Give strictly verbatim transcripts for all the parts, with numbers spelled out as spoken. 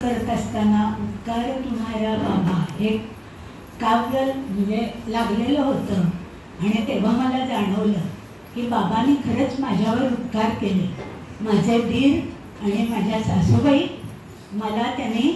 करत असताना उपकार तुम्हारा बाबा हे काव्य म्हणजे लागलेलं होतं आणि तेव्हा मला जाणवलं की बाबांनी खरंच माझ्यावर उपकार केले. माझे दीर आणि माझ्या सासूबाई मला त्यांनी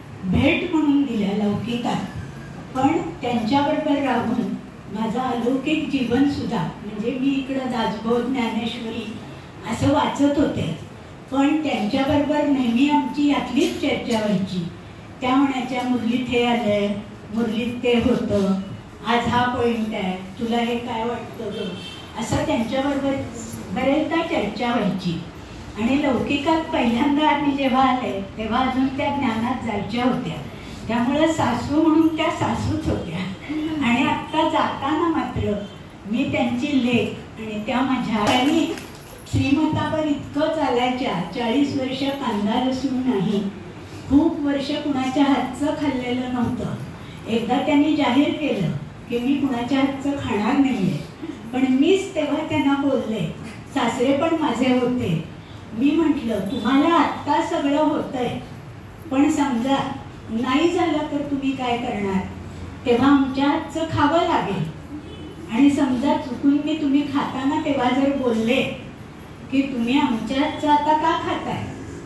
भेट म्हणून दिल्या लौकिकात, पण त्यांच्याबरोबर राहून माझं अलौकिक जीवनसुद्धा म्हणजे मी इकडं दासबोध ज्ञानेश्वरी असं वाचत होते, पण त्यांच्याबरोबर नेहमी आमची यातलीच चर्चा व्हायची. त्या म्हणायच्या मुरलीत हे आलंय, मुरलीत ते होतं, आज हा पॉईंट आहे, तुला हे काय वाटतं ग, असं त्यांच्याबरोबर बरेचदा चर्चा व्हायची. आणि लौकिकात पहिल्यांदा आम्ही जेव्हा आले तेव्हा अजून त्या ज्ञानात जायच्या होत्या, त्यामुळे सासू म्हणून त्या सासूच होत्या. आणि आत्ता जाताना मात्र मी त्यांची लेक आणि त्या माझ्या त्यांनी श्रीमंतावर इतकं चालायच्या, चाळीस वर्ष कांदा लसूण नाही, खूप वर्ष कुणाच्या हातचं खाल्लेलं नव्हतं. एकदा त्यांनी जाहीर केलं की मी कुणाच्या हातचं खाणार नाहीये, पण मीच तेव्हा त्यांना बोलले, सासरे पण माझे होते, मी म्हटलं तुम्हाला आत्ता सगळं होतंय, पण समजा नाही झालं तर तुम्ही काय करणार, तेव्हा आमच्या हातचं खावं लागेल. आणि समजा चुकून मी तुम्ही खाताना तेव्हा जर बोलले की तुम्ही आमच्या हातचं आता का खाताय,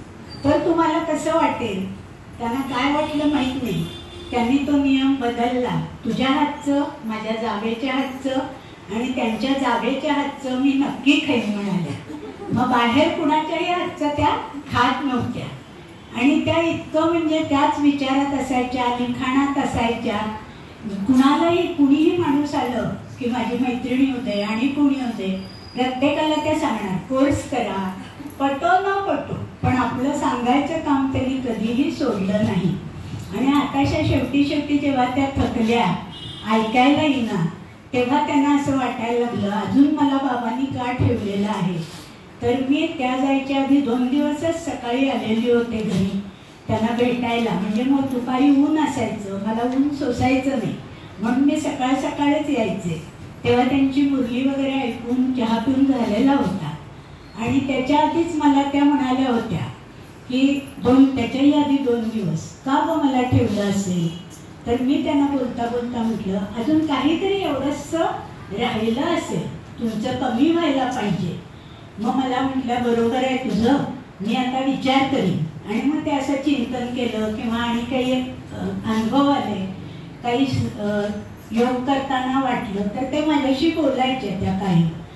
तर तुम्हाला कसं वाटेल. त्यांना काय वाटलं माहीत नाही, त्यांनी तो नियम बदलला, तुझ्या हातचं, माझ्या जावेच्या हातचं आणि त्यांच्या जावेच्या हातचं मी नक्की खाईन म्हणाल्या. मग बाहेर कुणाच्याही हातचं त्या खात नव्हत्या आणि त्या इतकं म्हणजे त्याच विचारात असायच्या, लिखाणात असायच्या. कुणालाही कुणीही माणूस आलं की माझी मैत्रिणी होते आणि कुणी होते, प्रत्येकाला ते सांगणार कोर्स करा, पटो न पटो, पण आपलं सांगायचं काम त्यांनी कधीही सोडलं नाही. आणि आताच्या शेवटी शेवटी जेव्हा त्या थकल्या, ऐकायला येईना, तेव्हा त्यांना असं वाटायला लागलं अजून मला बाबांनी का ठेवलेलं आहे. तर मी त्या जायच्या आधी दोन दिवसच सकाळी आलेली होते घरी त्यांना भेटायला, म्हणजे मग दुपारी ऊन असायचं, मला ऊन सोसायचं नाही म्हणून मी सकाळ सकाळच यायचे. तेव्हा त्यांची मुरली वगैरे ऐकून चहा पिऊन झालेला होता. आणि त्याच्या आधीच मला त्या म्हणाल्या होत्या की दोन त्याच्याही आधी दोन दिवस का ग मला ठेवलं असेल. तर मी त्यांना बोलता बोलता म्हटलं अजून काहीतरी एवढंसं राहिलं असेल, तुमचं कमी व्हायला पाहिजे. मग मला म्हटलं बरोबर आहे तुझं, मी आता विचार करीन. आणि मग ते असं चिंतन केलं किंवा आणि काही अनुभव आले, काही योग करताना वाटलं तर ते माझ्याशी बोलायचे त्या काही.